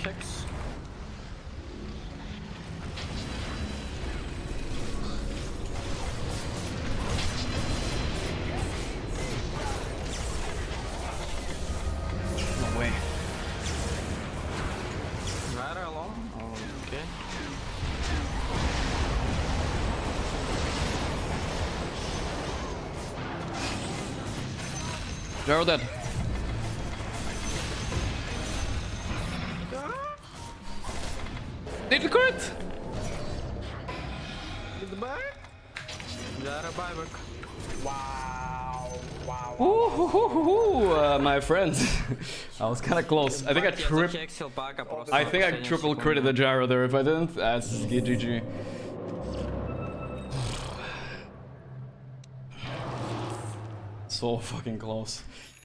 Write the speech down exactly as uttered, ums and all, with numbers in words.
checks. No way. Right along. Okay. Gyro dead. Did the crit? Get the bag. Got a buyback. Wow. Wow. Ooh, hoo, hoo, hoo, hoo, uh, my friends. I was kind of close. I think I trip. I think I triple critted the gyro there. If I didn't, that's G G. So fucking close.